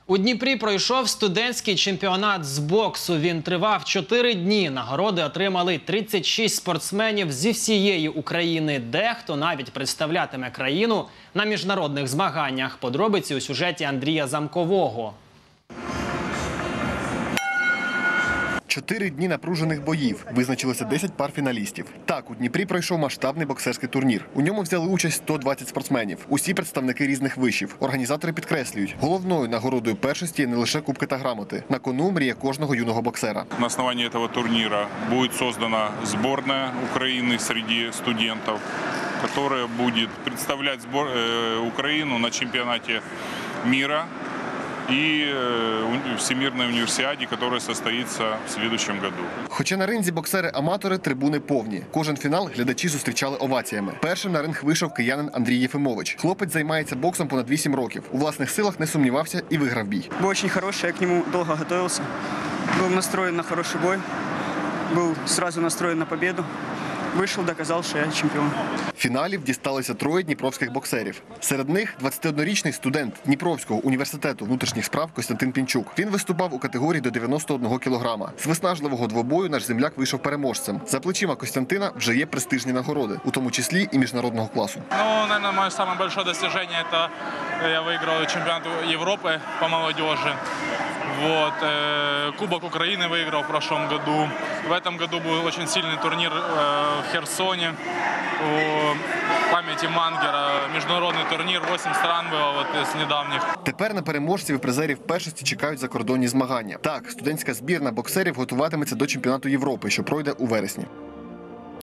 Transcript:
У Дніпрі пройшов студентський чемпіонат з боксу. Він тривав 4 дні. Нагороди отримали 36 спортсменів зі всієї України. Дехто навіть представлятиме країну на міжнародних змаганнях. Подробиці у сюжеті Андрія Замкового. 4 дні напружених боїв. Визначилося 10 пар фіналістів. Так, у Дніпрі пройшов масштабний боксерський турнір. У ньому взяли участь 120 спортсменів. Усі представники різних вишів. Організатори підкреслюють, головною нагородою першості є не лише кубки та грамоти. На кону мрія кожного юного боксера. На основании этого турнира будет создана сборная Украины среди студентов, которая будет представлять Украину на чемпионате мира и Всемирной универсиаде, которая состоится в следующем году. Хоча на ринзі боксери-аматори, трибуни повні. Кожен фінал глядачі зустрічали оваціями. Першим на ринг вийшов киянин Андрій Єфимович. Хлопець займається боксом понад 8 років. У власних силах не сумнівався і виграв бій. Бой очень хороший, я к нему долго готовился. Был настроен на хороший бой, был сразу настроен на победу. Вийшов, доказав, що я чемпіон. Фіналів дісталося 3 дніпровських боксерів. Серед них 21-річний студент Дніпровського університету внутрішніх справ Костянтин Пінчук. Він виступав у категорії до 91 кілограма. З виснажливого двобою наш земляк вийшов переможцем. За плечима Костянтина вже є престижні нагороди, у тому числі і міжнародного класу. Наверное, мое самое большое достижение – это я выиграл чемпионат Европы по молодежи. Кубок Украины выиграл в прошлом году. В этом году был очень сильный турнир в Херсоне у памяти Мангера. Международный турнир, 8 стран было из недавних. Тепер на переможців і призерів першості чекають закордонні змагання. Так, студентська збірна боксерів готуватиметься до чемпіонату Європи, що пройде у вересні.